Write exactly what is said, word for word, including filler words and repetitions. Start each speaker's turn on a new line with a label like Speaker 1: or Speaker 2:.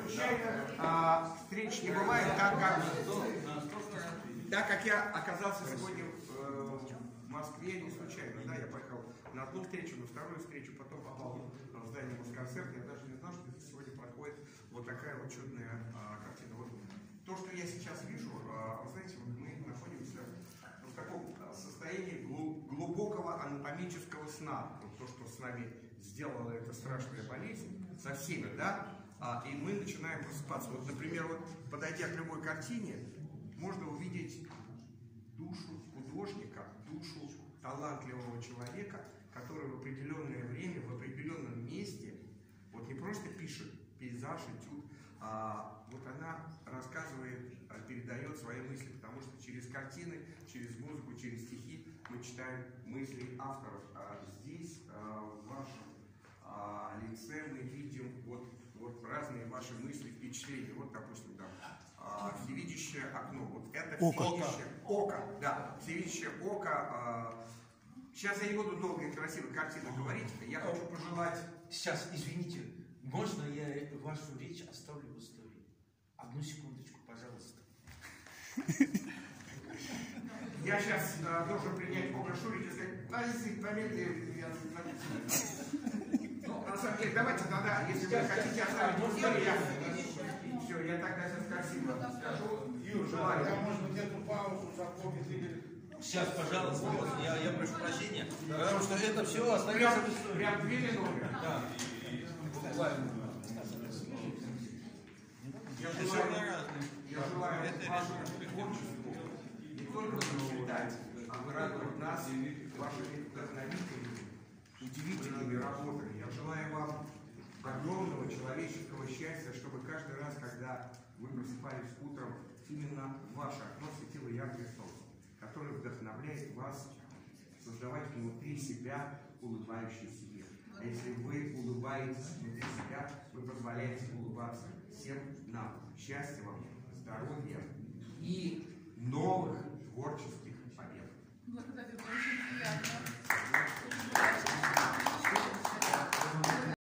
Speaker 1: случайно а, встреч не бывает, так как, так как я оказался сегодня э, в Москве не случайно. Да, я поехал на одну встречу, на вторую встречу, потом попал в здание Москонцерта. Я даже не знал, что здесь сегодня проходит вот такая вот чудная а, картина. Вот то, что я сейчас вижу, а, вы знаете, вот мы находимся в таком состоянии глубокого анатомического сна. Вот то, что с нами сделала эта страшная болезнь, со всеми, да, а, и мы начинаем просыпаться. Вот, например, вот, подойдя к любой картине, можно увидеть душу художника, душу талантливого человека, который в определенное время, в определенном месте, вот не просто пишет пейзаж, этюд, а вот она рассказывает, передает свои мысли, потому что через картины, через музыку, через стихи мы читаем мысли авторов. А здесь, в вашем лице, мы видим вот, вот разные ваши мысли, впечатления. Вот, допустим, да, всевидящее окно. Вот это всевидящее око. Да, всевидящее око. Сейчас я не буду долго и красиво картину говорить. Я хочу пожелать...
Speaker 2: Сейчас, извините, можно я вашу речь оставлю в истории? Одну секундочку, пожалуйста.
Speaker 1: Я сейчас э, должен принять образ Шурика и сказать, повесить, пометьте, я Ну, на самом деле, давайте тогда, если вы хотите оставить дело, я... Все, я тогда сейчас красиво скажу.
Speaker 3: Юр, желаю. Да, может быть, эту паузу запомнить или...
Speaker 2: Сейчас, пожалуйста, вот, я, я прошу прощения, потому что это все остается
Speaker 1: Прям,
Speaker 2: в истории.
Speaker 1: прям две минуты.
Speaker 2: Да. Буквально.
Speaker 1: Я желаю, я желаю вашему творчеству не только процветать, а вырадовать нас вашими вдохновительными, удивительными работами. Я желаю вам огромного человеческого счастья, чтобы каждый раз, когда вы просыпались утром, именно в ваше окно светило яркое солнце, которое вдохновляет вас создавать внутри себя улыбающийся мир. А если вы улыбаетесь внутри себя, вы позволяете улыбаться всем нам. Счастья вам, здоровья и новых